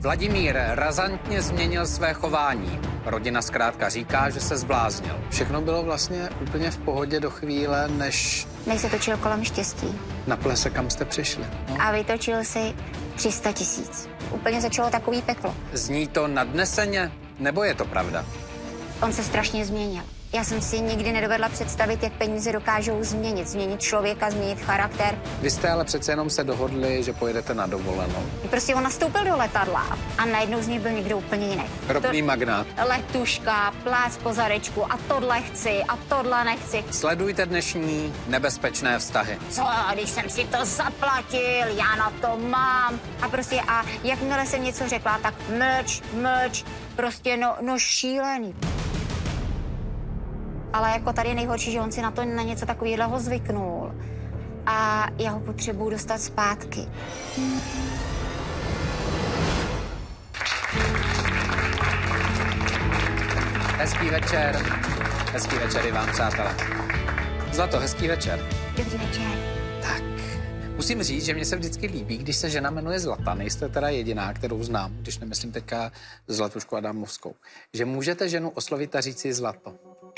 Vladimír razantně změnil své chování. Rodina zkrátka říká, že se zbláznil. Všechno bylo vlastně úplně v pohodě do chvíle, než se točil kolem štěstí. na plese, kam jste přišli. No. A vytočil si 300 000. Úplně začalo takový peklo. Zní to nadneseně, nebo je to pravda? On se strašně změnil. Já jsem si nikdy nedovedla představit, jak peníze dokážou změnit člověka, změnit charakter. Vy jste ale přece jenom se dohodli, že pojedete na dovolenou. Prostě on nastoupil do letadla a najednou z něj byl někdo úplně jiný. Ropný magnát. Letuška, plác po zadečku a tohle chci a tohle nechci. Sledujte dnešní nebezpečné vztahy. Co, když jsem si to zaplatil, já na to mám. A jakmile jsem něco řekla, tak mlč, prostě no šílený. Ale jako tady je nejhorší, že on si na něco takového zvyknul. A já ho potřebuju dostat zpátky. Hezký večer. Hezký večer i vám, přátelé. Zlato, hezký večer. Dobrý večer. Tak, musím říct, že mně se vždycky líbí, když se žena jmenuje Zlata. Nejste teda jediná, kterou znám, když nemyslím teďka Zlatušku Adamovskou. Že můžete ženu oslovit a říct si Zlato.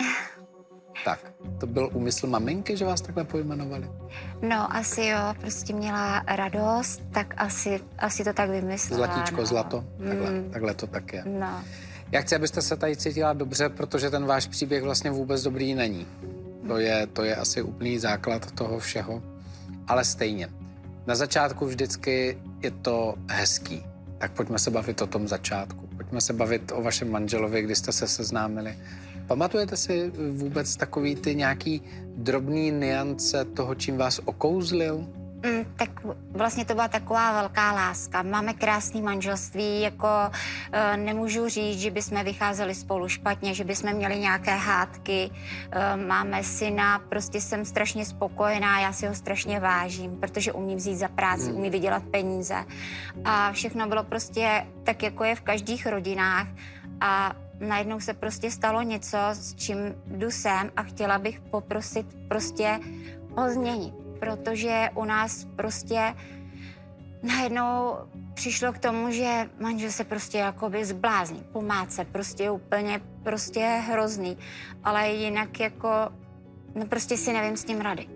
Tak, to byl úmysl maminky, že vás takhle pojmenovali? No, asi jo, prostě měla radost, tak asi to tak vymyslela. Zlatíčko, no. Zlato, takhle to tak je. No. Já chci, abyste se tady cítila dobře, protože ten váš příběh vlastně vůbec dobrý není. To je asi úplný základ toho všeho, ale stejně. Na začátku vždycky je to hezký. Tak pojďme se bavit o tom začátku. Pojďme se bavit o vašem manželovi, kdy jste se seznámili. Pamatujete si vůbec takový ty nějaký drobný nuance toho, čím vás okouzlil? Tak vlastně to byla taková velká láska. Máme krásné manželství, jako nemůžu říct, že bychom vycházeli spolu špatně, že bychom měli nějaké hádky. Máme syna, prostě jsem strašně spokojená, já si ho strašně vážím, protože umí vzít za práci, umí vydělat peníze. A všechno bylo prostě tak, jako je v každých rodinách. A najednou se prostě stalo něco, s čím jdu sem a chtěla bych poprosit prostě o změnit. Protože u nás prostě najednou přišlo k tomu, že manžel se prostě jakoby zblázní, pomáce, prostě úplně prostě hrozný. Ale jinak jako, no prostě si nevím s tím rady.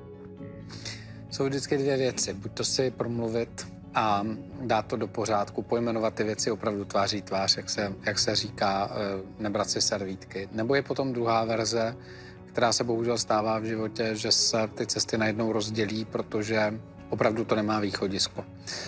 Jsou vždycky dvě věci. Buď to si promluvit a dát to do pořádku, pojmenovat ty věci opravdu tváří tvář, jak se říká, nebrat si servítky. Nebo je potom druhá verze, která se bohužel stává v životě, že se ty cesty najednou rozdělí, protože opravdu to nemá východisko.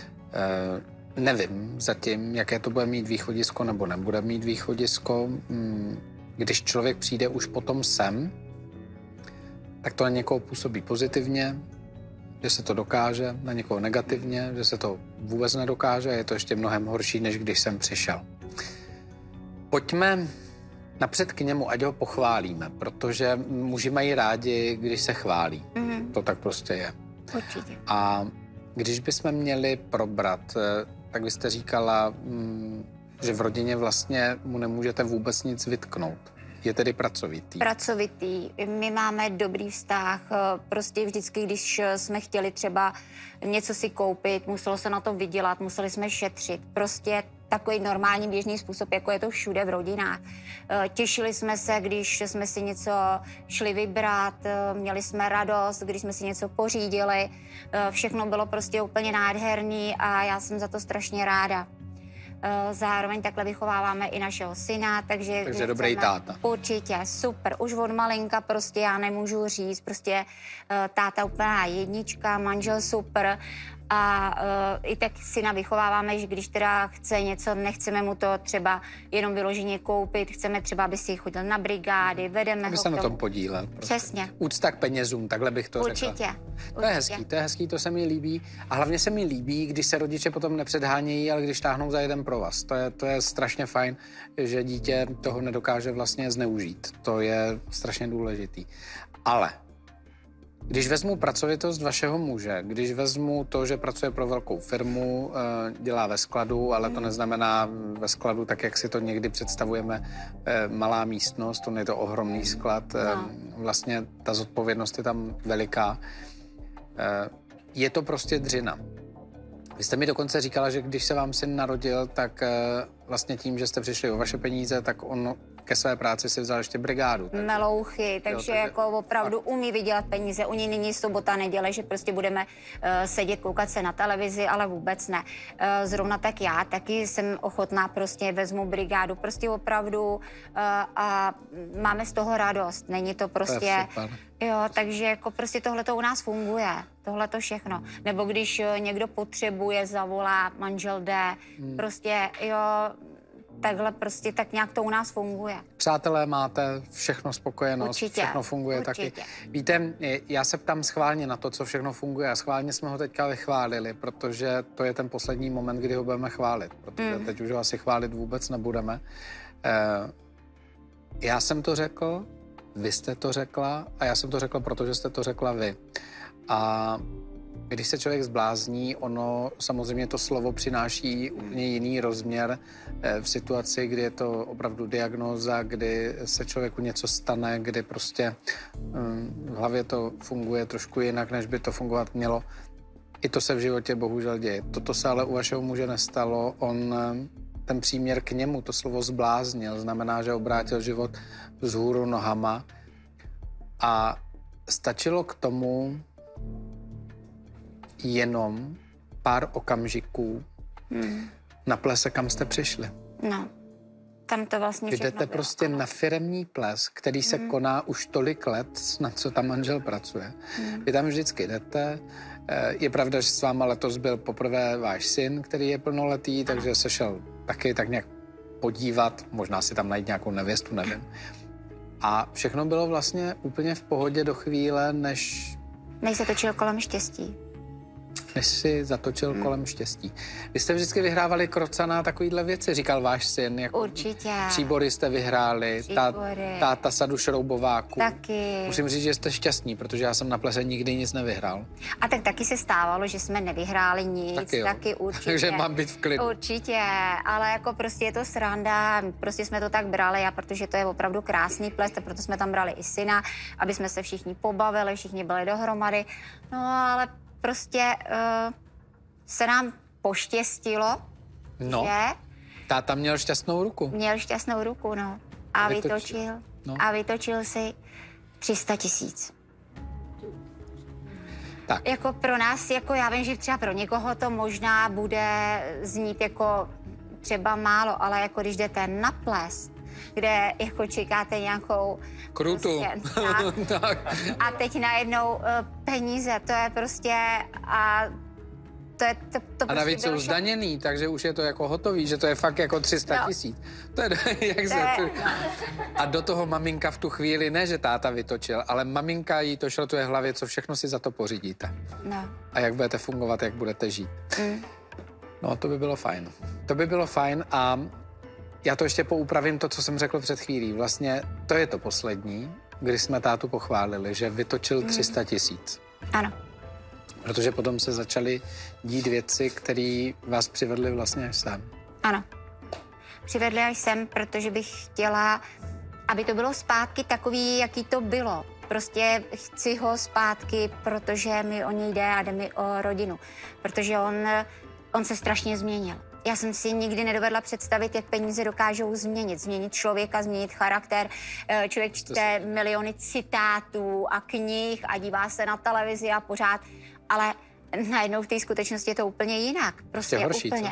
Nevím zatím, jaké to bude mít východisko nebo nebude mít východisko. Když člověk přijde už potom sem, tak to na někoho působí pozitivně, že se to dokáže, na někoho negativně, že se to vůbec nedokáže a je to ještě mnohem horší, než když jsem přišel. Pojďme napřed k němu, ať ho pochválíme, protože muži mají rádi, když se chválí. To tak prostě je. Určitě. A když bychom měli probrat, tak vy jste říkala, že v rodině vlastně mu nemůžete vůbec nic vytknout. Je tedy pracovitý. Pracovitý. My máme dobrý vztah. Prostě vždycky, když jsme chtěli třeba něco si koupit, muselo se na to vydělat, museli jsme šetřit. Prostě takový normální běžný způsob, jako je to všude v rodinách. Těšili jsme se, když jsme si něco šli vybrat, měli jsme radost, když jsme si něco pořídili. Všechno bylo prostě úplně nádherný a já jsem za to strašně ráda. Zároveň takhle vychováváme i našeho syna, takže dobrý táta. Určitě, super. Už od malinka prostě já nemůžu říct, prostě táta úplná jednička, manžel super. A i tak syna vychováváme, že když teda chce něco, nechceme mu to třeba jenom vyloženě koupit, chceme třeba, aby si chodil na brigády, vedeme aby ho se na tom podílel. Prostě. Přesně. Úcta k penězům, takhle bych to Určitě. řekla. Určitě. To je hezký, to se mi líbí. A hlavně se mi líbí, když se rodiče potom nepředhánějí, ale když táhnou za jeden pro vás. To je strašně fajn, že dítě toho nedokáže vlastně zneužít. To je strašně důležitý. Ale když vezmu pracovitost vašeho muže, když vezmu to, že pracuje pro velkou firmu, dělá ve skladu, ale to neznamená ve skladu tak, jak si to někdy představujeme, malá místnost, on je to ohromný sklad, vlastně ta zodpovědnost je tam veliká. Je to prostě dřina. Vy jste mi dokonce říkala, že když se vám syn narodil, tak vlastně tím, že jste přišli o vaše peníze, tak on ke své práci si vzal ještě brigádu. Melouchy, takže jako opravdu umí vydělat peníze. U ní není sobota, neděle, že prostě budeme sedět, koukat se na televizi, ale vůbec ne. Zrovna tak já, taky jsem ochotná, prostě vezmu brigádu, prostě opravdu a máme z toho radost. Není to prostě... To je jo, takže jako prostě tohle to u nás funguje. Tohle to všechno. Nebo když někdo potřebuje, zavolá, manžel jde, prostě jo, takhle prostě tak nějak to u nás funguje. Přátelé máte, všechno spokojenost, určitě, všechno funguje určitě. taky. Víte, já se ptám schválně na to, co všechno funguje a schválně jsme ho teďka vychválili, protože to je ten poslední moment, kdy ho budeme chválit, protože teď už ho asi chválit vůbec nebudeme. Já jsem to řekl, vy jste to řekla a já jsem to řekl, protože jste to řekla vy. A když se člověk zblázní, ono samozřejmě to slovo přináší úplně jiný rozměr v situaci, kdy je to opravdu diagnóza, kdy se člověku něco stane, kdy prostě v hlavě to funguje trošku jinak, než by to fungovat mělo. I to se v životě bohužel děje. Toto se ale u vašeho muže nestalo. On ten příměr k němu, to slovo zbláznil, znamená, že obrátil život vzhůru nohama a stačilo k tomu jenom pár okamžiků na plese, kam jste přišli. No, tam to vlastně všechno jdete bylo, prostě na firemní ples, který se koná už tolik let, na co tam manžel pracuje. Vy tam vždycky jdete. Je pravda, že s váma letos byl poprvé váš syn, který je plnoletý, takže se šel taky tak nějak podívat, možná si tam najít nějakou nevěstu, nevím. A všechno bylo vlastně úplně v pohodě do chvíle, než se točil kolem štěstí. Než si zatočil kolem štěstí. Vy jste vždycky vyhrávali krocana, takovýhle věci, říkal váš syn. Jako určitě. Příbory jste vyhráli, táta sadu šroubováku. Taky. Musím říct, že jste šťastní, protože já jsem na plese nikdy nic nevyhrál. A tak taky se stávalo, že jsme nevyhráli nic, taky určitě. Takže mám být v klidu. Určitě, ale jako prostě je to sranda, prostě jsme to tak brali a protože to je opravdu krásný ples, tak proto jsme tam brali i syna, aby jsme se všichni pobavili, všichni byli dohromady. No ale prostě se nám poštěstilo, že... Táta měl šťastnou ruku. Měl šťastnou ruku, no. A vytočil. No. A vytočil si 300 000. Tak. Jako pro nás, jako já vím, že třeba pro někoho to možná bude znít jako třeba málo, ale jako když jdete na ples, kde jako čekáte nějakou... Krutu. Prostě, tak. A teď najednou peníze, to je prostě... A to a prostě navíc jsou zdaněný, takže už je to jako hotový, že to je fakt jako 300 000. To je, A do toho maminka v tu chvíli, ne, že táta vytočil, ale maminka jí to šrotuje hlavě, co všechno si za to pořídíte. No. A jak budete fungovat, jak budete žít. No, to by bylo fajn. To by bylo fajn a já to ještě poupravím to, co jsem řekl před chvílí. Vlastně to je to poslední, kdy jsme tátu pochválili, že vytočil 300 000. Ano. Protože potom se začaly dít věci, které vás přivedly vlastně až sem. Ano. Přivedly až sem, protože bych chtěla, aby to bylo zpátky takový, jaký to bylo. Prostě chci ho zpátky, protože mi o něj jde a jde mi o rodinu. Protože on se strašně změnil. Já jsem si nikdy nedovedla představit, jak peníze dokážou změnit člověka, změnit charakter. Člověk čte miliony citátů a knih a dívá se na televizi a pořád, ale najednou v té skutečnosti je to úplně jinak. Prostě horší, úplně.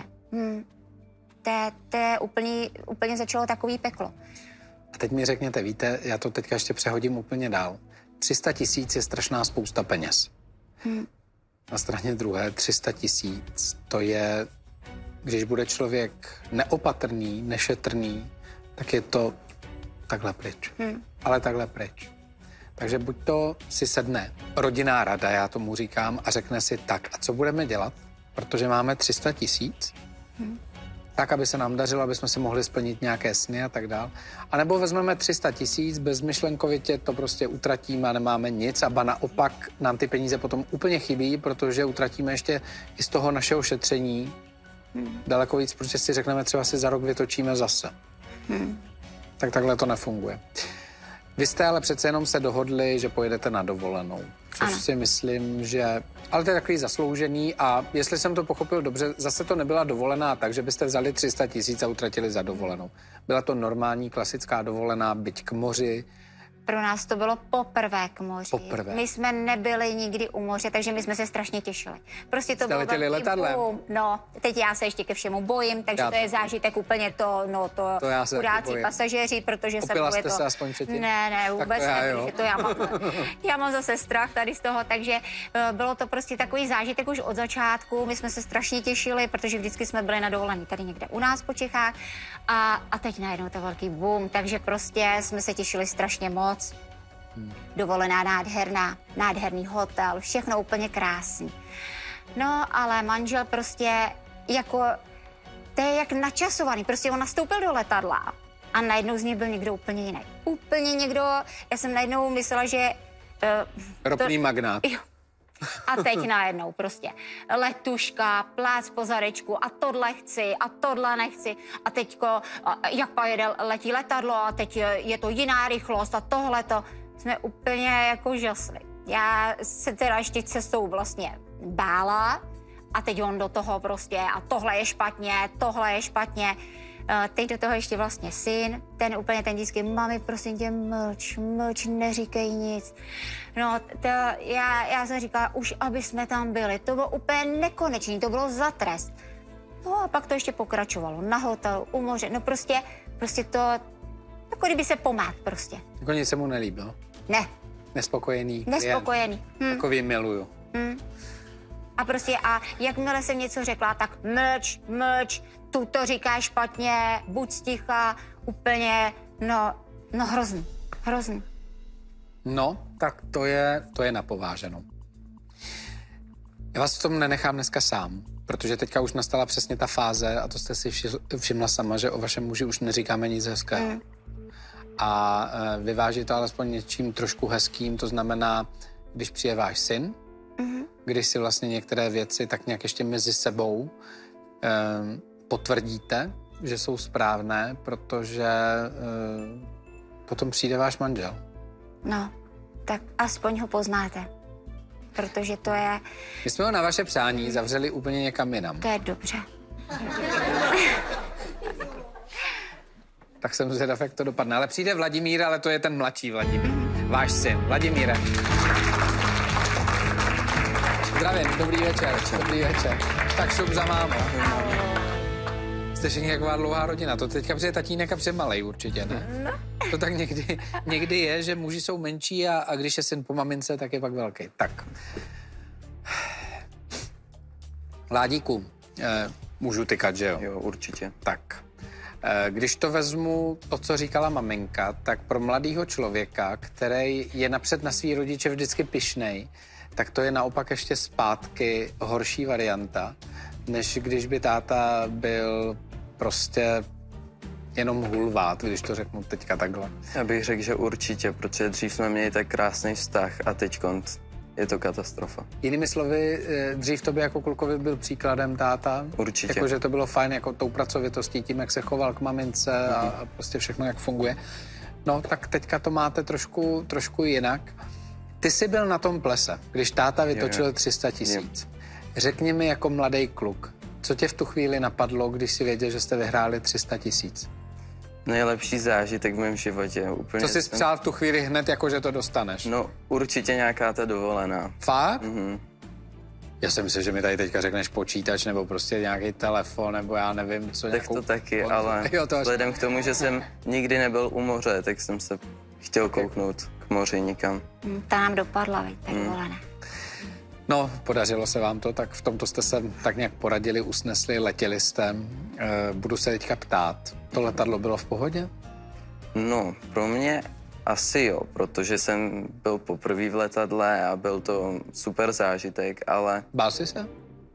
To je úplně začalo takový peklo. A teď mi řekněte, víte, já to teďka ještě přehodím úplně dál. 300 000 je strašná spousta peněz. Na straně druhé 300 000, to je, když bude člověk neopatrný, nešetrný, tak je to takhle pryč. Ale takhle pryč. Takže buď to si sedne rodinná rada, já tomu říkám, a řekne si tak, a co budeme dělat, protože máme 300 000, tak, aby se nám dařilo, aby jsme si mohli splnit nějaké sny a tak dál. A nebo vezmeme 300 000, bezmyšlenkovitě to prostě utratíme a nemáme nic, a ba naopak nám ty peníze potom úplně chybí, protože utratíme ještě i z toho našeho šetření daleko víc, protože si řekneme, třeba si za rok vytočíme zase. Tak takhle to nefunguje. Vy jste ale přece jenom se dohodli, že pojedete na dovolenou. což si myslím, že... Ale to je takový zasloužený a jestli jsem to pochopil dobře, zase to nebyla dovolená tak, že byste vzali 300 000 a utratili za dovolenou. Byla to normální klasická dovolená, byť k moři. Pro nás to bylo poprvé k moři. Poprvé. My jsme nebyli nikdy u moře, takže my jsme se strašně těšili. Prostě to bylo letěli letadlem? No, teď já se ještě ke všemu bojím, takže to je zážitek úplně to chudáci pasažéři, protože se Opila boje jste to... se aspoň předtím? Ne, vůbec ne, to já mám zase strach tady z toho, takže bylo to prostě takový zážitek už od začátku. My jsme se strašně těšili, protože vždycky jsme byli na dovolení tady někde u nás po Čechách a teď najednou to velký boom, takže prostě jsme se těšili strašně moc. Dovolená nádherná, nádherný hotel, všechno úplně krásný. No, ale manžel prostě jako, to je jak načasovaný, prostě on nastoupil do letadla a najednou z něj byl někdo úplně jiný. Úplně někdo, já jsem najednou myslela, že... Ropný magnát. Jo. A teď najednou prostě letuška, plác po zadečku a tohle chci a tohle nechci. A teďko, jak letí letadlo a teď je to jiná rychlost a tohleto. Jsme úplně jako žasli. Já se teda ještě cestou vlastně bála a teď on do toho prostě a tohle je špatně, tohle je špatně. Teď do toho ještě vlastně syn, ten vždycky, mami, prosím tě, mlč, neříkej nic. No, já jsem říkala, už aby jsme tam byli, to bylo úplně nekonečný, to bylo za trest. No a pak to ještě pokračovalo, na hotelu, u moře, no prostě to, jako kdyby se pomát prostě. Jako nic se mu nelíbilo? Ne. Nespokojený? Nespokojený. Takový miluju. A prostě a jakmile jsem něco řekla, tak mlč, tu to říkáš špatně, buď sticha, úplně, no hrozný. No, tak to je napováženou. Já vás v tom nenechám dneska sám, protože teďka už nastala přesně ta fáze, a to jste si všimla sama, že o vašem muži už neříkáme nic hezkého. A vyváží to alespoň něčím trošku hezkým, to znamená, když přijde váš syn, když si vlastně některé věci tak nějak ještě mezi sebou potvrdíte, že jsou správné, protože potom přijde váš manžel. No, tak aspoň ho poznáte, protože to je... My jsme ho na vaše přání zavřeli úplně někam jinam. To je dobře. Tak jsem zvědav, jak to dopadne. Ale přijde Vladimír, ale to je ten mladší Vladimír. Váš syn. Vladimíre. Zdravím, dobrý večer. Dobrý večer. Tak šup za mámu. Jste všichni taková dlouhá rodina. To teďka přijde tatínek a přijde malej určitě, ne? No. To tak někdy je, že muži jsou menší a když je syn po mamince, tak je pak velký. Tak. Ládíku, můžu tykat, že jo? Jo, určitě. Tak. Když to vezmu, to, co říkala maminka, tak pro mladého člověka, který je napřed na svý rodiče vždycky pyšnej, tak to je naopak ještě zpátky horší varianta, než když by táta byl prostě jenom hulvát, když to řeknu teďka takhle. Já bych řekl, že určitě, protože dřív jsme měli tak krásný vztah a teď je to katastrofa. Jinými slovy, dřív to by jako klukovi byl příkladem táta. Určitě. Jakože to bylo fajn, jako tou pracovitostí, tím, jak se choval k mamince a prostě všechno, jak funguje. No, tak teďka to máte trošku jinak. Ty jsi byl na tom plese, když táta vytočil 300 000. Řekni mi jako mladý kluk, co tě v tu chvíli napadlo, když si věděl, že jste vyhráli 300 000? Nejlepší zážitek v mém životě. Úplně co jsi spřál v tu chvíli hned, jako že to dostaneš? No, určitě nějaká ta dovolená. Fakt? Já si myslím, že mi tady teďka řekneš počítač nebo prostě nějaký telefon, nebo já nevím, co. Tak to taky, ale vzhledem k tomu, že jsem nikdy nebyl u moře, tak jsem se chtěl kouknout k moři nikam. Ta nám dopadla, tak dovolená. No, podařilo se vám to, tak v tomto jste se tak nějak poradili, usnesli, letěli jste. Budu se teďka ptát, to letadlo bylo v pohodě? No, pro mě asi jo, protože jsem byl poprvé v letadle a byl to super zážitek, ale... Bál jsi se?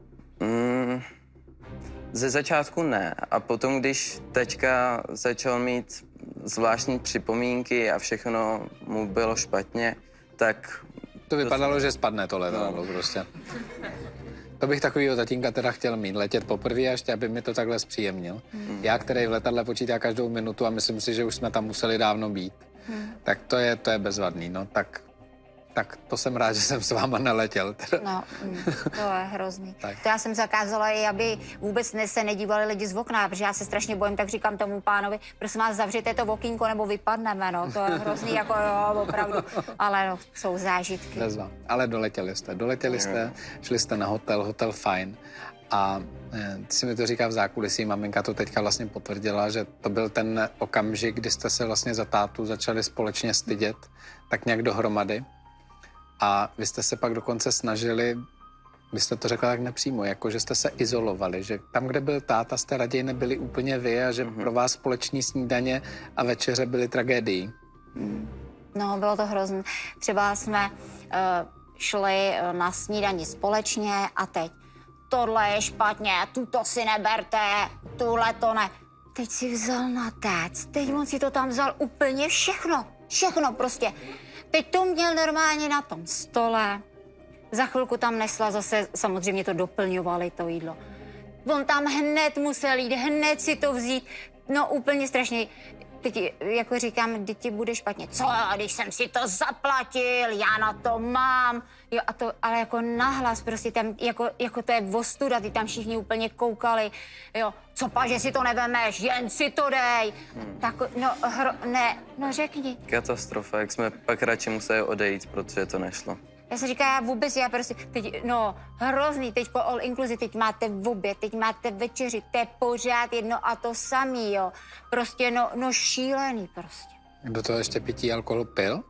Ze začátku ne. A potom, když teďka začal mít zvláštní připomínky a všechno mu bylo špatně, tak... To vypadalo, že spadne to letadlo prostě. To bych takovýho tatínka teda chtěl mít, letět poprvé a ještě, aby mi to takhle zpříjemnil. Já, který v letadle počítá každou minutu a myslím si, že už jsme tam museli dávno být. Tak to je bezvadný, no tak Tak to jsem rád, že jsem s váma neletěl. Teda. No, to je hrozný. Tak. To já jsem zakázala i, aby vůbec se nedívali lidi z okna, protože já se strašně bojím, tak říkám tomu pánovi, prosím vás, zavřete to okýnko, nebo vypadneme, no. To je hrozný, jako jo, opravdu. Ale no, jsou zážitky. Nezvám. Ale doletěli jste, šli jste na hotel fajn. A ty si mi to říká v zákulisí, maminka to teďka vlastně potvrdila, že to byl ten okamžik, kdy jste se vlastně za tátu začali společně stydět, tak nějak dohromady. A vy jste se pak dokonce snažili, vy jste to řekla tak nepřímo, jako že jste se izolovali, že tam, kde byl táta, jste raději nebyli úplně vy a že pro vás společní snídaně a večeře byly tragédií. No, bylo to hrozné. Třeba jsme šli na snídani společně a teď tohle je špatně, tuto si neberte, tuhle to ne. Teď si vzal na téc, teď on si to tam vzal úplně všechno prostě. Teď to měl normálně na tom stole, za chvilku tam nesla zase, samozřejmě to doplňovali, to jídlo. On tam hned musel jít, hned si to vzít, no úplně strašně. Teď jako říkám, teď ti bude špatně. Co, když jsem si to zaplatil, já na to mám. Jo, a to, ale jako nahlas prostě tam, jako to je ostuda, ty tam všichni úplně koukali. Jo, co pa, že si to nevemeš, jen si to dej. Tak, no řekni. Katastrofa, jak jsme pak radši museli odejít, protože to nešlo. Já se říkám, já prostě, teď, no, hrozný, teďko all inclusive, teď máte v oběd, teď máte večeři, to je pořád jedno a to samý, jo. Prostě, no šílený prostě. Do toho ještě pití alkohol pil?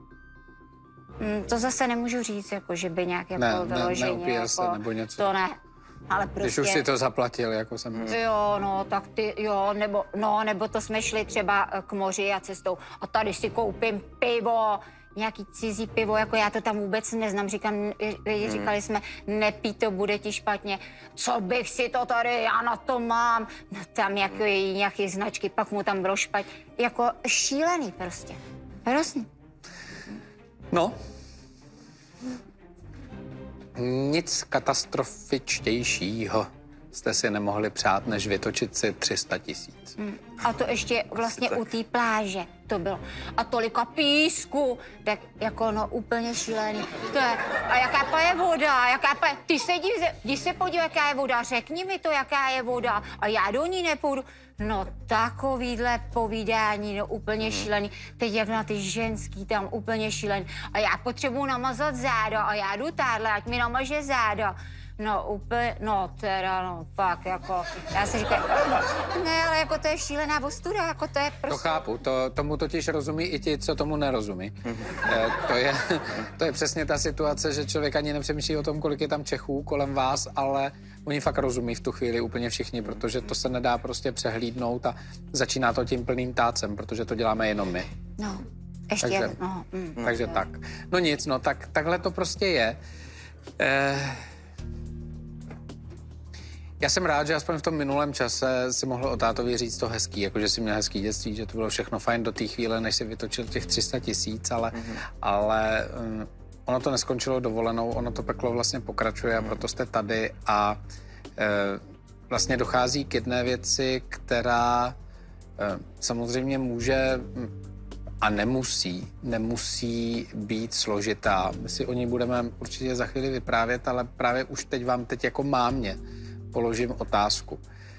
To zase nemůžu říct, jako, že by nějak jako vyloženě, neupíjel jako, se nebo něco. To ne, ale prostě... Když už si to zaplatil, jako jsem... Jo, no, tak ty, jo, nebo to jsme šli třeba k moři a cestou a tady si koupím pivo, nějaký cizí pivo, jako já to tam vůbec neznám, říkali jsme, nepij to, bude ti špatně. Co bych si to tady, já na to mám. No tam jako nějaké značky, pak mu tam bylo špatně. Jako šílený prostě. Hrozný. No. Nic katastrofičtějšího jste si nemohli přát, než vytočit si 300 000. A to ještě vlastně u té pláže to bylo. A tolika písku, tak jako no úplně šílený. To je, a jaká je voda, ty se jdi se podívej, jaká je voda, řekni mi to, jaká je voda a já do ní nepůjdu. No takovýhle povídání, no úplně šílený. Teď jak na ty ženský tam úplně šílený. A já potřebuji namazat záda a já jdu tádle, ať mi namaže záda. No úplně, no teda, no fakt, jako, já si říkám, ne, ale jako to je šílená ostuda, jako to je prostě... To chápu, tomu totiž rozumí i ti, co tomu nerozumí. To je přesně ta situace, že člověk ani nepřemýšlí o tom, kolik je tam Čechů kolem vás, ale oni fakt rozumí v tu chvíli úplně všichni, protože to se nedá prostě přehlídnout a začíná to tím plným tácem, protože to děláme jenom my. No, ještě, takže, takže tak. No nic, no tak takhle to prostě je. Já jsem rád, že aspoň v tom minulém čase si mohl o tátovi říct to hezký, jakože si měl hezký dětství, že to bylo všechno fajn do té chvíle, než si vytočil těch 300 000, ale ono to neskončilo dovolenou, ono to peklo vlastně pokračuje a proto jste tady a vlastně dochází k jedné věci, která samozřejmě může a nemusí být složitá. My si o ní budeme určitě za chvíli vyprávět, ale právě už teď vám jako mámě položím otázku.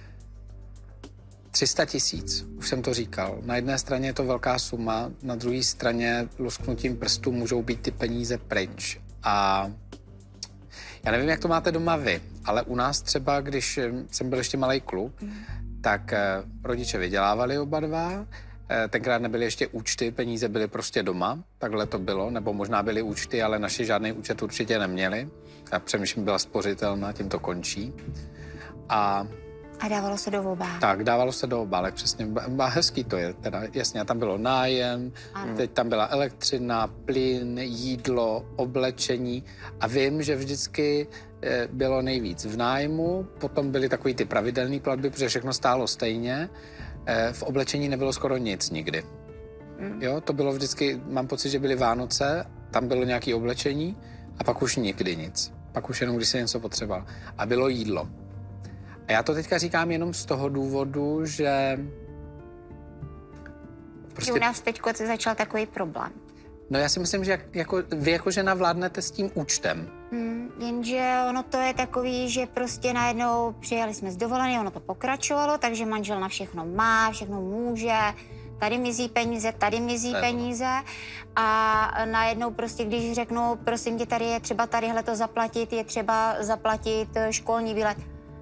300 000, už jsem to říkal. Na jedné straně je to velká suma, na druhé straně lusknutím prstů můžou být ty peníze pryč. A já nevím, jak to máte doma vy, ale u nás třeba, když jsem byl ještě malej kluk, tak rodiče vydělávali oba dva, tenkrát nebyly ještě účty, peníze byly prostě doma, takhle to bylo, nebo možná byly účty, ale naši žádný účet určitě neměli. Já přemýšlím, byla spořitelná, tím to končí. A dávalo se do obálek. Tak, dávalo se do obálek, přesně. Hezký to je, teda jasně. A tam bylo nájem, teď tam byla elektřina, plyn, jídlo, oblečení. A vím, že vždycky bylo nejvíc v nájmu, potom byly takový ty pravidelné platby, protože všechno stálo stejně. V oblečení nebylo skoro nic nikdy. Jo, to bylo vždycky, mám pocit, že byly Vánoce, tam bylo nějaké oblečení a pak už nikdy nic. Pak už jenom, když se něco potřeboval. A bylo jídlo. A já to teďka říkám jenom z toho důvodu, že... Prostě... U nás teďko začal takový problém. No já si myslím, že vy jako žena vládnete s tím účtem. Jenže ono to je takový, že prostě najednou přijeli jsme z dovolené, ono to pokračovalo, takže manžel na všechno má, všechno může, tady mizí peníze, tady mizí peníze a najednou prostě, když řeknu, prosím tě, tady je třeba tadyhle to zaplatit, je třeba zaplatit školní výlet.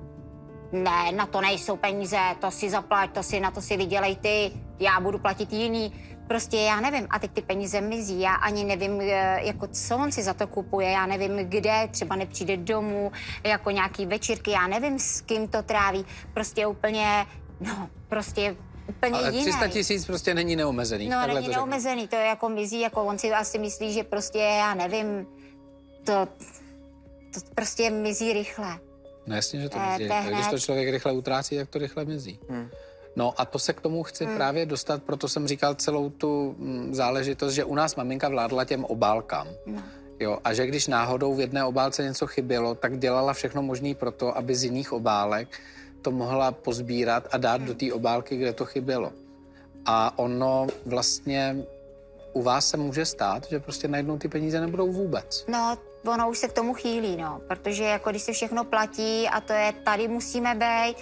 Ne, na to nejsou peníze, to si zaplať, na to si vydělej ty, já budu platit jiný. Prostě já nevím, a teď ty peníze mizí, já ani nevím, jako co on si za to kupuje, já nevím kde, třeba nepřijde domů, jako nějaký večírky, já nevím, s kým to tráví, prostě úplně, no, prostě úplně ale jiný. 300 000 prostě není neomezený. No, není neomezený, to je jako mizí, jako on si asi myslí, že prostě, já nevím, to prostě mizí rychle. No jasně, že to mizí. Když to člověk rychle utrácí, tak to rychle mizí. No a to se k tomu chci právě dostat, proto jsem říkal celou tu záležitost, že u nás maminka vládla těm obálkám. No. Jo, a že když náhodou v jedné obálce něco chybělo, tak dělala všechno možné pro to, aby z jiných obálek to mohla pozbírat a dát do té obálky, kde to chybělo. A ono vlastně u vás se může stát, že prostě najednou ty peníze nebudou vůbec. No, ono už se k tomu chýlí, no, protože jako když se všechno platí a to je tady musíme být,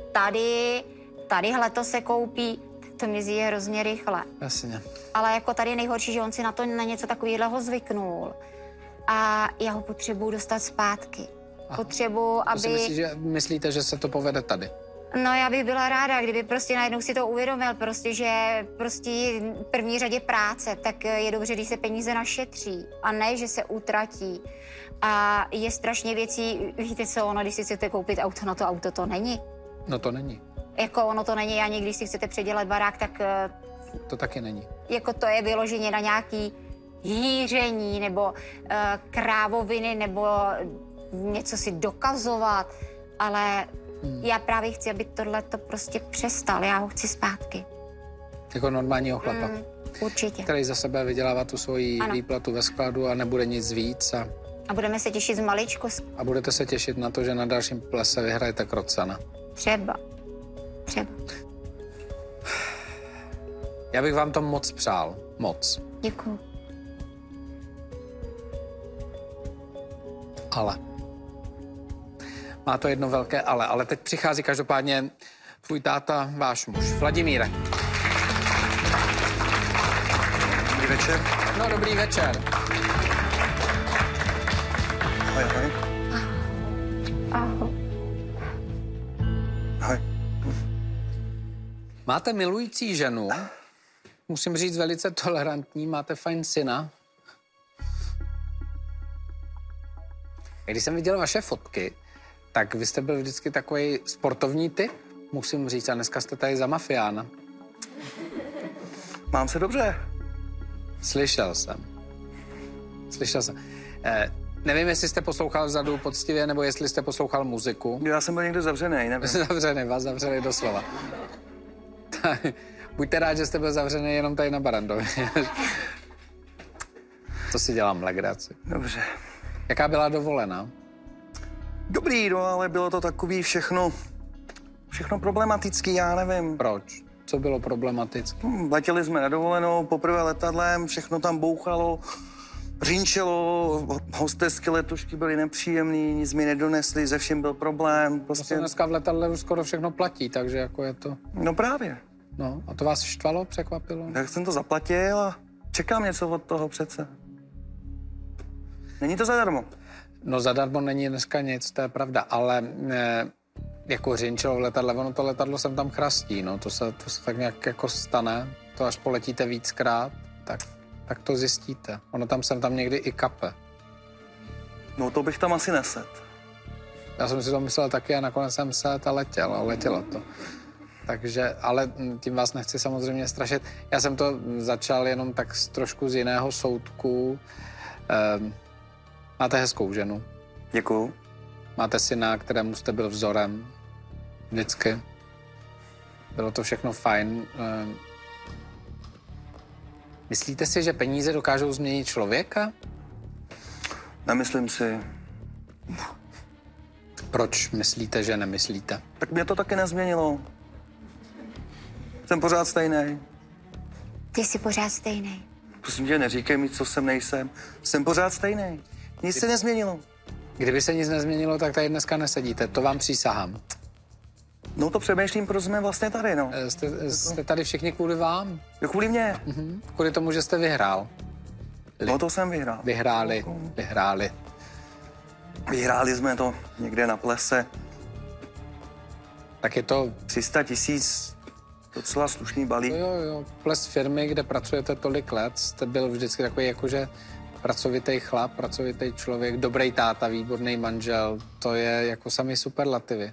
tadyhle to se koupí, tak to mizí hrozně rychle. Jasně. Ale jako tady je nejhorší, že on si na něco takového zvyknul a já ho potřebuju dostat zpátky. Potřebuju, aby... To si myslíte, že se to povede tady? No já bych byla ráda, kdyby prostě najednou si to uvědomil, prostě, že prostě v první řadě práce, tak je dobře, když se peníze našetří a ne, že se utratí. A je strašně věcí, víte co, ono, když si chcete koupit auto, no to auto to není. No to není. Jako ono to není, ani když si chcete předělat barák, tak... To taky není. Jako to je vyloženě na nějaký hýření, nebo krávoviny, nebo něco si dokazovat, ale já právě chci, aby tohle to prostě přestal, já ho chci zpátky. Jako normálního chlapa. Určitě. Který za sebe vydělává tu svoji výplatu ve skladu a nebude nic víc. A budeme se těšit z maličkost. A budete se těšit na to, že na dalším plese vyhrajete Krocana. Třeba. Já bych vám to moc přál. Moc. Děkuju. Ale. Má to jedno velké ale teď přichází každopádně tvůj táta, váš muž. Vladimíre. Dobrý večer. No, dobrý večer. Ahoj. Ahoj. Ahoj. Máte milující ženu, musím říct velice tolerantní, máte fajn syna. Když jsem viděl vaše fotky, tak vy jste byl vždycky takový sportovní typ, musím říct, a dneska jste tady za mafiána. Mám se dobře. Slyšel jsem. Nevím, jestli jste poslouchal vzadu poctivě, nebo jestli jste poslouchal muziku. Já jsem byl někde zavřený, nevím. Zavřený, vás zavřeli doslova. Buďte rád, že jste byl zavřený jenom tady na Barandově. To si dělám legraci. Dobře. Jaká byla dovolená? Dobrý, no, ale bylo to takový všechno problematický, já nevím. Proč? Co bylo problematické? Letěli jsme na dovolenou, poprvé letadlem, všechno tam bouchalo, řinčelo, hostesky letušky byly nepříjemný, nic mi nedonesli, ze všem byl problém. Prostě dneska v letadle už skoro všechno platí, takže jako je to... No právě. No, a to vás štvalo, překvapilo? Tak jsem to zaplatil a čekám něco od toho přece. Není to zadarmo. No zadarmo není dneska nic, to je pravda, ale jako řinčelo v letadle, ono to letadlo sem tam chrastí, no, to se tak nějak jako stane, to až poletíte víckrát, tak to zjistíte. Ono tam sem tam někdy i kape. No to bych tam asi neset. Já jsem si to myslel taky a nakonec jsem set a letělo to. Takže, ale tím vás nechci samozřejmě strašit. Já jsem to začal jenom tak trošku z jiného soudku. Máte hezkou ženu. Děkuju. Máte syna, kterému jste byl vzorem. Vždycky. Bylo to všechno fajn. Myslíte si, že peníze dokážou změnit člověka? Nemyslím si. Proč myslíte, že nemyslíte? Tak mě to taky nezměnilo. Jsem pořád stejný. Ty jsi pořád stejný. Prosím tě, neříkej mi, co jsem, nejsem. Jsem pořád stejný. Nic se nezměnilo. Kdyby se nic nezměnilo, tak tady dneska nesedíte, to vám přísahám. No to přemýšlím, proč jsme vlastně tady, no. Jste tady všichni kvůli vám. Jo, kvůli mě. Kvůli tomu, že jste vyhrál. No to jsem vyhrál. Vyhráli. Vyhráli jsme to někde na plese. Tak je to 300 000, docela slušný balík. jo, ples firmy, kde pracujete tolik let, jste byl vždycky takový jakože pracovitý chlap, pracovitý člověk, dobrý táta, výborný manžel, to je jako samý superlativy.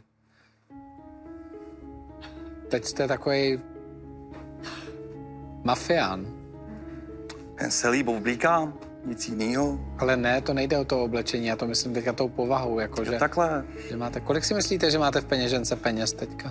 Teď jste takový mafián. Jen se líp oblíkám, nic jinýho. Ale ne, to nejde o to oblečení, já to myslím teďka tou povahou, jakože... Takhle. Že máte, kolik si myslíte, že máte v peněžence peněz teďka?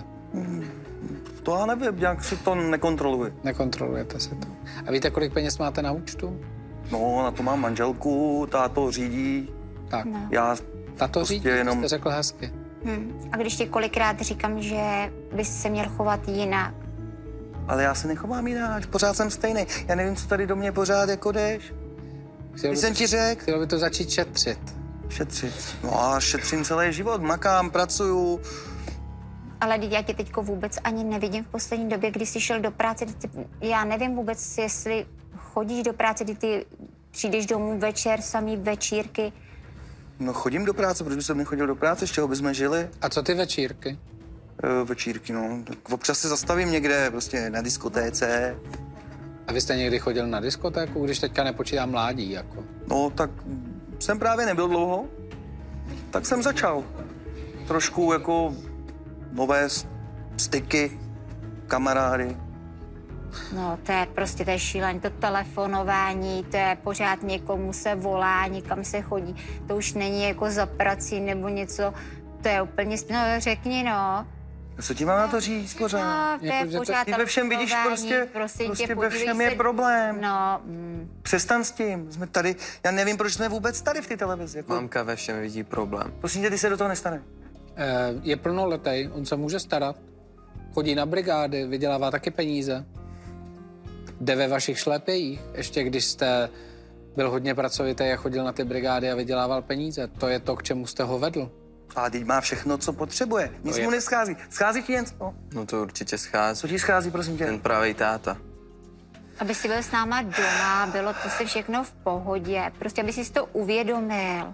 To já nevím, nějak si to nekontroluji. Nekontrolujete si to. A víte, kolik peněz máte na účtu? No, na to mám manželku, ta to řídí. Tak. No. Já Ta to prostě řídí, jenom... jste řekl hezky. A když ti kolikrát říkám, že bys se měl chovat jinak, Ale já se nechovám jinak, pořád jsem stejný. Já nevím, co tady do mě pořád jako jdeš. Když jsem ti řekl, Chtělo by to začít šetřit. šetřit. No a šetřím celý život, makám, pracuju. ale já tě teďko vůbec ani nevidím v poslední době, kdy jsi šel do práce. Já nevím vůbec, jestli chodíš do práce, kdy ty přijdeš domů večer, samý večírky. No chodím do práce, protože jsem nechodil do práce, z čeho bychom žili? A co ty večírky? Večírky, no. Tak občas se zastavím někde, prostě na diskotéce. A vy jste někdy chodil na diskotéku, když teďka nepočítám mládí, jako? No, tak jsem právě nebyl dlouho, tak jsem začal. Trošku jako nové styky, kamarády. No, to je prostě, to je šílený, to telefonování, to je pořád někomu se volá, někam se chodí. To už není jako za prací nebo něco, to je úplně, no řekni, no. Co ti mám na to říct pořád? No, to je Jako, že to- pořád Ty ve všem vidíš telefonování, prostě tě, ve podívej všem se- je problém. No, Přestaň s tím, jsme tady, já nevím, proč jsme vůbec tady v té televizi. Jako, Mamka ve všem vidí problém. prosím tě, ty se do toho nestane. Je plnoletý, on se může starat. Chodí na brigády, vydělává taky peníze. Jde ve vašich šlépějích, ještě když jste byl hodně pracovitý a chodil na ty brigády a vydělával peníze. To je to, k čemu jste ho vedl. A teď má všechno, co potřebuje. Nic To je- mu neschází. Schází ti něco? No to určitě schází. Co ti schází, prosím tě? Ten pravý táta. aby si byl s náma doma, bylo to si všechno v pohodě, prostě aby si to uvědomil.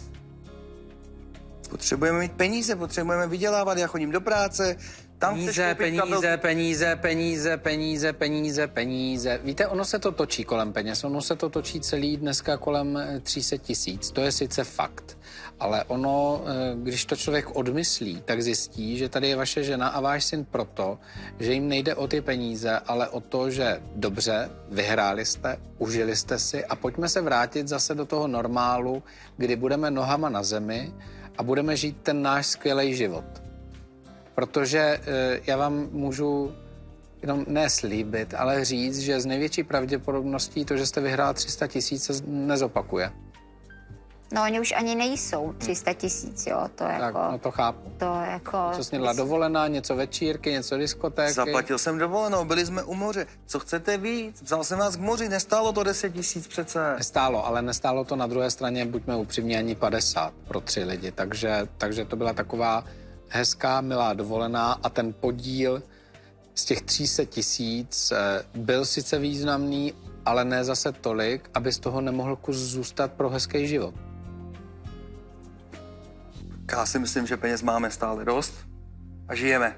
Potřebujeme mít peníze, potřebujeme vydělávat, já chodím do práce, tam chceš Peníze, koupit kabelku. peníze. Víte, ono se to točí kolem peněz, ono se to točí celý dneska kolem 300 000. To je sice fakt, ale ono, když to člověk odmyslí, tak zjistí, že tady je vaše žena a váš syn proto, že jim nejde o ty peníze, ale o to, že dobře, vyhráli jste, užili jste si a pojďme se vrátit zase do toho normálu, kdy budeme nohama na zemi a budeme žít ten náš skvělý život. Protože já vám můžu jenom ne slíbit, ale říct, že z největší pravděpodobností to, že jste vyhrál 300 000, se nezopakuje. No, oni už ani nejsou 300 000, jo, to Tak, jako, no to chápu. to jako... Co snědla dovolená, něco večírky, něco diskotéky. Zaplatil jsem dovolenou, byli jsme u moře. Co chcete víc? Vzal jsem vás k moři, nestálo to 10 000 přece. Nestálo, ale nestálo to na druhé straně, buďme upřímní, ani 50 pro 3 lidi. Takže to byla taková hezká, milá dovolená a ten podíl z těch 300 000 byl sice významný, ale ne zase tolik, aby z toho nemohl kus zůstat pro hezký život. Já si myslím, že peněz máme stále dost a žijeme.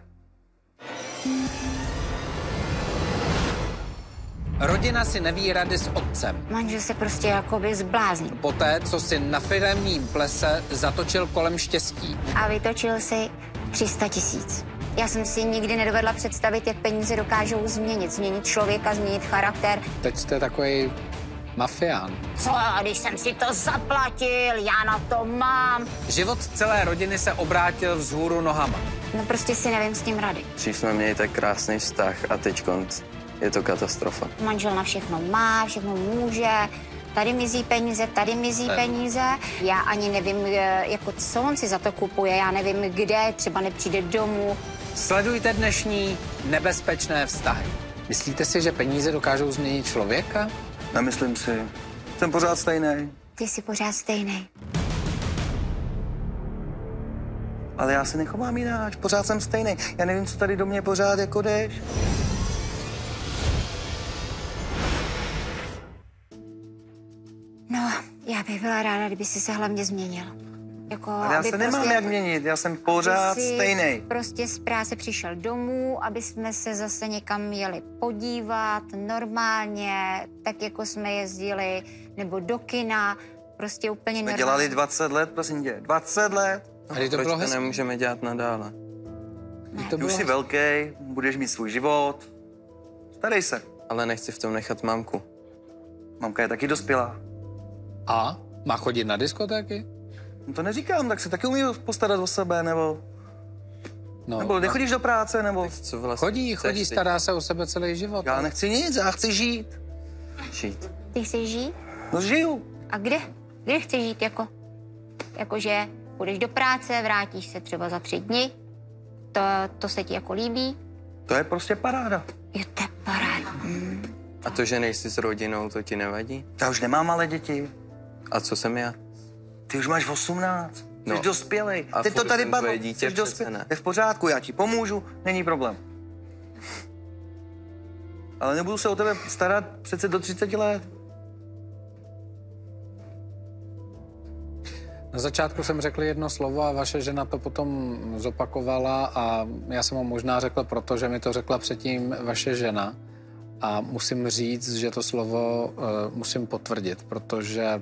Rodina si neví rady s otcem. Manžel se prostě jakoby zbláznil. Poté, co si na firemním plese zatočil kolem štěstí. A vytočil si 300 000. Já jsem si nikdy nedovedla představit, jak peníze dokážou změnit člověka, změnit charakter. Teď jste takový mafián. Co, když jsem si to zaplatil, já na to mám. Život celé rodiny se obrátil vzhůru nohama. No prostě si nevím s tím rady. Dřív jsme měli tak krásný vztah a teď je to katastrofa. Manžel na všechno má, všechno může. Tady mizí peníze. Já ani nevím, jako co on si za to kupuje. Já nevím, kde, třeba nepřijde domů. Sledujte dnešní nebezpečné vztahy. Myslíte si, že peníze dokážou změnit člověka? Nemyslím si. Jsem pořád stejný. Ty jsi pořád stejný. Ale já se nechovám jináč, pořád jsem stejný. Já nevím, co tady do mě pořád jako jdeš. No, já bych byla ráda, kdyby jsi se hlavně změnil. Jako, Ale já se nemám jak měnit, já jsem pořád stejný. Prostě z práce přišel domů, aby jsme se zase někam jeli podívat normálně, tak jako jsme jezdili, nebo do kina, prostě úplně normálně. Dělali 20 let, prosím tě, 20 let. A Proč to bylo to hezky? nemůžeme dělat nadále? To Ty už jsi velký, budeš mít svůj život. Starej se. Ale nechci v tom nechat mamku. Mamka je taky dospělá. A? Má chodit na diskotéky? No to neříkám, tak se taky umí postarat o sebe, nebo No, nechodíš do práce, nebo... Co vlastně chodí, chceš teď stará se o sebe celý život. Já nechci nic, já chci žít. žít? Ty chceš žít? No žiju. A kde? Kde chceš žít, jako? Jakože půjdeš do práce, vrátíš se třeba za 3 dny, to se ti jako líbí? To je prostě paráda. Jo, to je paráda. A to, že nejsi s rodinou, to ti nevadí? Já už nemám malé děti. A co jsem já? Ty už máš 18. Jsi No. dospělej. A Teď to furt tady jsem padlo. tvoje dítě, Jsi přece ne. Je v pořádku, já ti pomůžu, není problém. Ale nebudu se o tebe starat přece do 30 let. Na začátku jsem řekl jedno slovo a vaše žena to potom zopakovala a já jsem ho možná řekl, protože mi to řekla předtím vaše žena. A musím říct, že to slovo musím potvrdit, protože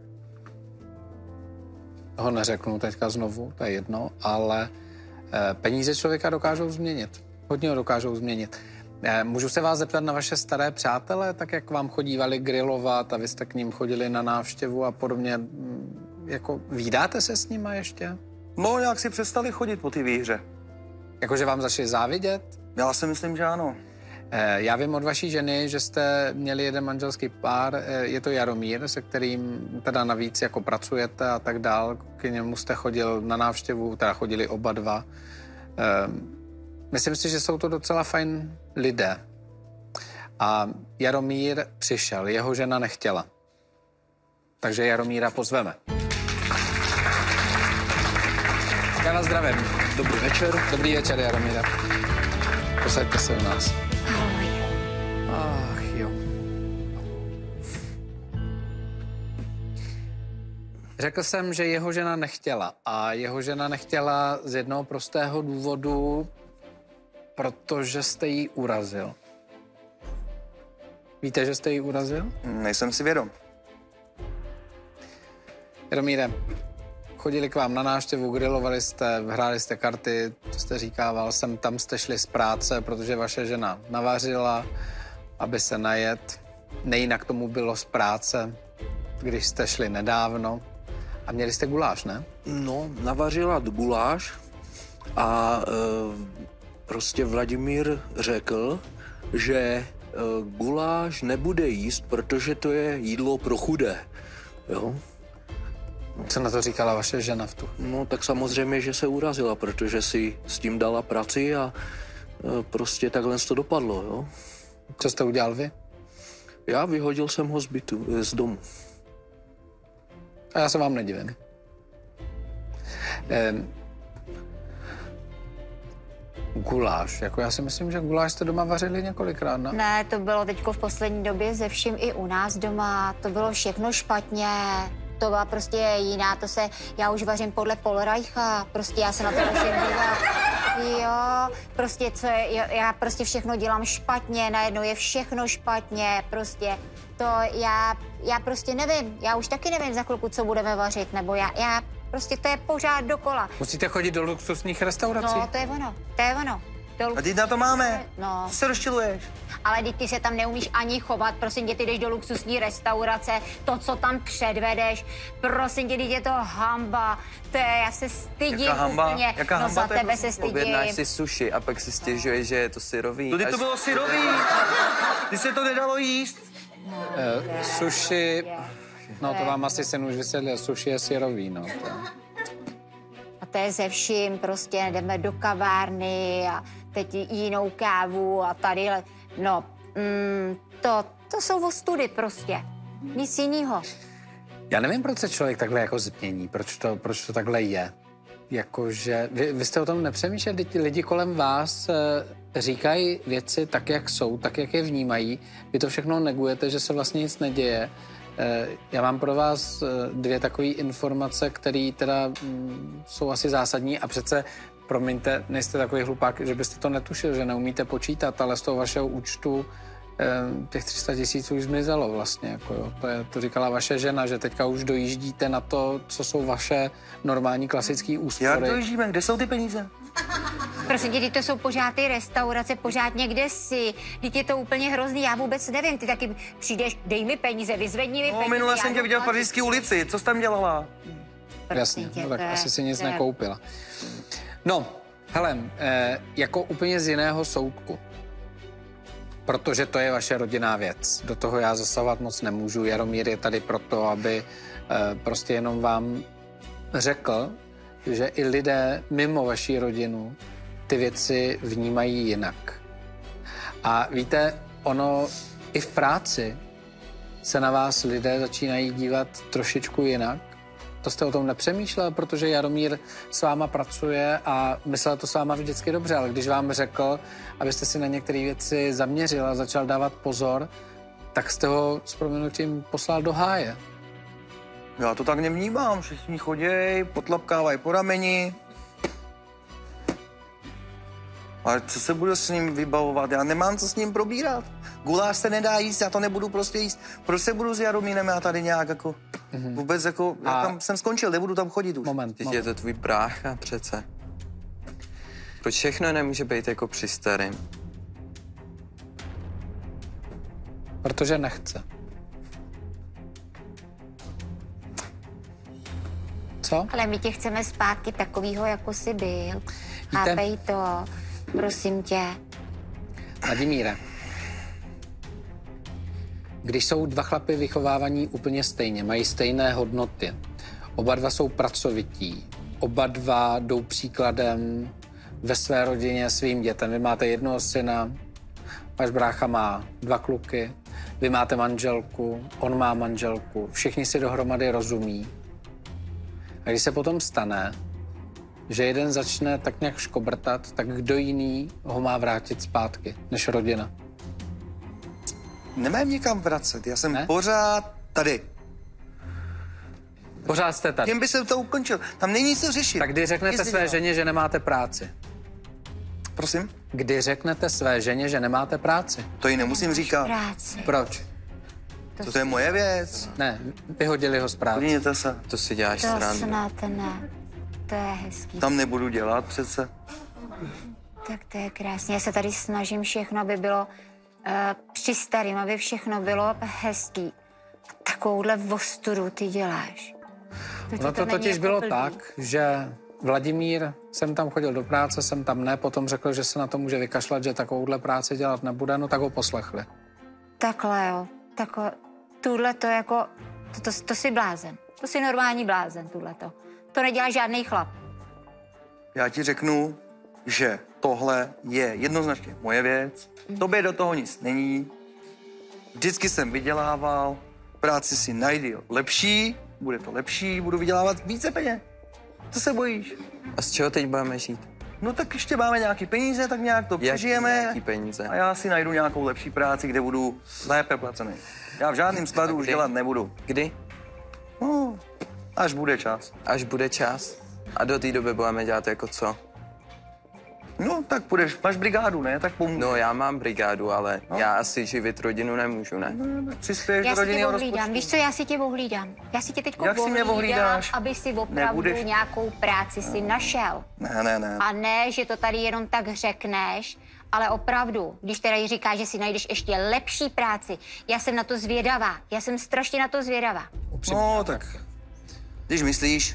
ho neřeknu teďka znovu, to je jedno, ale peníze člověka dokážou změnit. Hodně ho dokážou změnit. Můžu se vás zeptat na vaše staré přátele, tak jak vám chodívali grilovat a vy jste k ním chodili na návštěvu a podobně. Jako vídáte se s nima ještě? No, nějak si přestali chodit po ty výhře. Jakože vám začali závidět? Já si myslím, že ano. Já vím od vaší ženy, že jste měli jeden manželský pár, je to Jaromír, se kterým teda navíc jako pracujete a tak dál. K němu jste chodil na návštěvu, teda chodili oba dva. Myslím si, že jsou to docela fajn lidé. A Jaromír přišel, jeho žena nechtěla. Takže Jaromíra pozveme. Já vás zdravím. Dobrý večer. Dobrý večer, Jaromíre. Posaďte se u nás. Ahoj. Ach jo. Řekl jsem, že jeho žena nechtěla. A jeho žena nechtěla z jednoho prostého důvodu, protože jste ji urazil. Víte, že jste ji urazil? Nejsem si vědom. Jaromíre, chodili k vám na návštěvu, grilovali jste, hráli jste karty, to jste říkával, tam jste šli z práce, protože vaše žena navařila, aby se najet. Nejinak tomu bylo z práce, když jste šli nedávno. A měli jste guláš, ne? No, navařila guláš a prostě Vladimír řekl, že guláš nebude jíst, protože to je jídlo pro chudé. Jo? Co na to říkala vaše žena v tu? No, tak samozřejmě, že se urazila, protože si s tím dala prací a prostě takhle to dopadlo, jo. Co jste udělal vy? Já vyhodil jsem ho z domu. A já se vám nedivím. Guláš, jako já si myslím, že guláš jste doma vařili několikrát, ne? Ne, to bylo teďko v poslední době ze vším i u nás doma. To bylo všechno špatně. To byla prostě jiná, já už vařím podle Polreicha, prostě já se na to musím dívat. Jo, prostě já prostě všechno dělám špatně, najednou je všechno špatně, prostě to já prostě nevím, já už taky nevím za chvilku, co budeme vařit, nebo já prostě to je pořád dokola. Musíte chodit do luxusních restaurací? No, to je ono. A teď na to máme. No. Co se rozčiluješ? Ale teď ty se tam neumíš ani chovat, prosím tě, ty jdeš do luxusní restaurace, to, co tam předvedeš, prosím tě, teď je to hamba, to je, já se stydím. Jaká hamba? Úplně, Jaká no hamba? za To je tebe se stydím. Objednáš si sushi a pak si stěžuješ, že je to syrový. Tudy to bylo syrový. Ty se to nedalo jíst. Sushi, no to vám asi syn už vysvětlil, sushi je syrový, no. A to je ze vším, prostě jdeme do kavárny a teď jinou kávu a tady, no, To jsou ostudy prostě. Nic jiného. Já nevím, proč se člověk takhle jako změní, proč to takhle je. Jakože, vy jste o tom nepřemýšleli, lidi kolem vás říkají věci tak, jak jsou, tak, jak je vnímají. Vy to všechno negujete, že se vlastně nic neděje. Já mám pro vás dvě takové informace, které teda jsou asi zásadní a přece, promiňte, nejste takový hlupák, že byste to netušil, že neumíte počítat, ale z toho vašeho účtu těch 300 000 už zmizelo vlastně. Jako jo. To říkala vaše žena, že teďka už dojíždíte na to, co jsou vaše normální klasické úspory. Jak dojíždíme? Kde jsou ty peníze? Prosím tě, to jsou pořád ty restaurace, pořád někde si. Teď je to úplně hrozný, já vůbec nevím. Ty taky přijdeš, dej mi peníze, vyzvedni mi peníze. Minule jsem tě viděl v Pařížské ulici, co jsi tam dělala? Jasně, no, tak asi si nic nekoupila. No, hele, jako úplně z jiného soudku. Protože to je vaše rodinná věc. Do toho já zasahovat moc nemůžu. Jaromír je tady proto, aby prostě jenom vám řekl, že i lidé mimo vaši rodinu ty věci vnímají jinak. A víte, ono i v práci se na vás lidé začínají dívat trošičku jinak. To jste o tom nepřemýšlel, protože Jaromír s váma pracuje a myslel to s váma vždycky dobře, ale když vám řekl, abyste si na některé věci zaměřil a začal dávat pozor, tak jste ho s prominutím poslal do háje. Já to tak nevnímám, všichni choděj, potlapkávají po rameni. Ale co se budu s ním vybavovat? Já nemám co s ním probírat. Guláš se nedá jíst, já to nebudu prostě jíst. Proč se budu s Jaromírem já tady nějak jako... Vůbec jako... Já tam jsem skončil, nebudu tam chodit už. Moment. Je to tvůj brácha přece. Proč všechno nemůže být jako při starým? Protože nechce. Co? Ale my tě chceme zpátky takovýho, jako jsi byl. Chápej to, prosím tě. Vladimíre, když jsou dva chlapy vychovávaní úplně stejně, mají stejné hodnoty, oba dva jsou pracovití, oba dva jdou příkladem ve své rodině svým dětem. Vy máte jednoho syna, váš brácha má 2 kluky, vy máte manželku, on má manželku, všichni si dohromady rozumí. A když se potom stane, že jeden začne tak nějak škobrtat, tak kdo jiný ho má vrátit zpátky, než rodina? Nemám nikam vracet, já jsem pořád tady. Pořád jste tady. Tím by se to ukončil, tam není co řešit. Tak kdy řeknete své ženě, že nemáte práci? Prosím? Kdy řeknete své ženě, že nemáte práci? To jí nemusím říkat. Práci. Proč? To je moje věc. Ne, vyhodili ho z práce. Podívejte se. To si děláš To srandu. snad ne. To je hezký. Tam nebudu dělat přece. Tak to je krásně. Já se tady snažím všechno, aby bylo při starým, aby všechno bylo hezký. A takovouhle ostudu ty děláš. No to totiž bylo tak, že Vladimír jsem tam chodil do práce, jsem tam ne, potom řekl, že se na to může vykašlat, že takovouhle práci dělat nebude, no tak ho poslechli. Takhle jo. Tuhle to jako, to jsi blázen. To jsi normální blázen, tuhleto. To nedělá žádný chlap. Já ti řeknu, že tohle je jednoznačně moje věc. Tobě do toho nic není. Vždycky jsem vydělával, práci si najdi lepší, bude to lepší, budu vydělávat více peněz. Co se bojíš? A z čeho teď budeme žít? No tak ještě máme nějaký peníze, tak nějak to přežijeme. Jaký peníze? A já si najdu nějakou lepší práci, kde budu lépe placený. Já v žádném skladu už dělat nebudu. Kdy? No, až bude čas. Až bude čas. A do té doby budeme dělat jako co? No, tak půjdeš, máš brigádu, ne? Tak pomůžeš. No, já mám brigádu, ale já asi živit rodinu nemůžu, ne? Přispěješ Já do si tě rodinného ohlídám. rozpočtu. Víš co, já si tě ohlídám. Já si tě teď Jak si mě ohlídáš? aby si opravdu Nebudeš? nějakou práci si našel. Ne. A ne, že to tady jenom tak řekneš, ale opravdu, když teda říkáš, že si najdeš ještě lepší práci, já jsem na to zvědavá. Já jsem strašně na to zvědavá. No, tak když myslíš,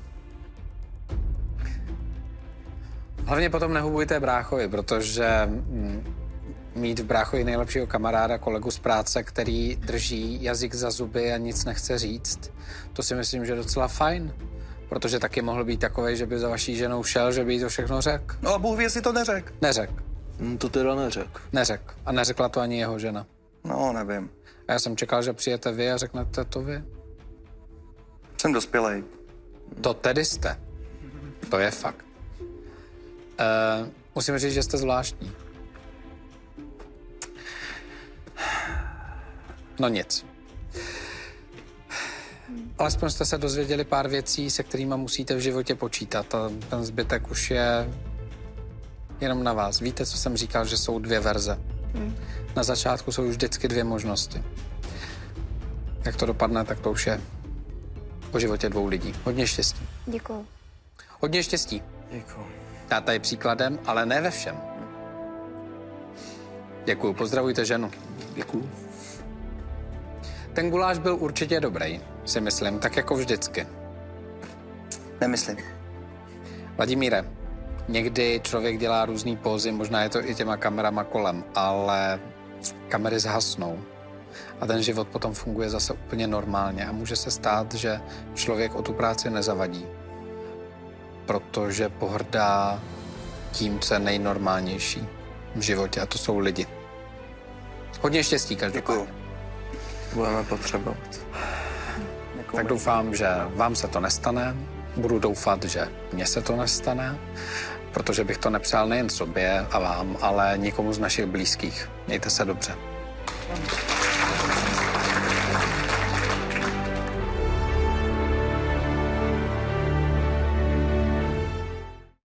Hlavně potom nehubujte bráchovi, protože mít v bráchovi nejlepšího kamaráda, kolegu z práce, který drží jazyk za zuby a nic nechce říct, to si myslím, že je docela fajn. Protože taky mohl být takovej, že by za vaší ženou šel, že by jí to všechno řekl. no a Bůh ví, jestli to neřek. Neřek. To teda neřek. Neřek. A neřekla to ani jeho žena. No, nevím. A já jsem čekal, že přijete vy a řeknete to vy. Jsem dospělej. To tedy jste. To je fakt. Musím říct, že jste zvláštní. No nic. Alespoň jste se dozvěděli pár věcí, se kterými musíte v životě počítat a ten zbytek už je jenom na vás. Víte, co jsem říkal, že jsou 2 verze. Na začátku jsou už vždycky 2 možnosti. Jak to dopadne, tak to už je o životě 2 lidí. Hodně štěstí. Děkuju. Hodně štěstí. Děkuji. Táta je příkladem, ale ne ve všem. Děkuju, pozdravujte ženu. Děkuju. Ten guláš byl určitě dobrý, si myslím, tak jako vždycky. Nemyslím. Vladimíre, někdy člověk dělá různý pózy, možná je to i těma kamerama kolem, ale kamery zhasnou a ten život potom funguje zase úplně normálně a může se stát, že člověk o tu práci nezavadí, protože pohrdá tím, co je nejnormálnější v životě a to jsou lidi. Hodně štěstí každopádně. Děkuju. Budeme potřebovat. Tak doufám, že vám se to nestane. Budu doufat, že mně se to nestane, protože bych to nepřál nejen sobě a vám, ale nikomu z našich blízkých. Mějte se dobře.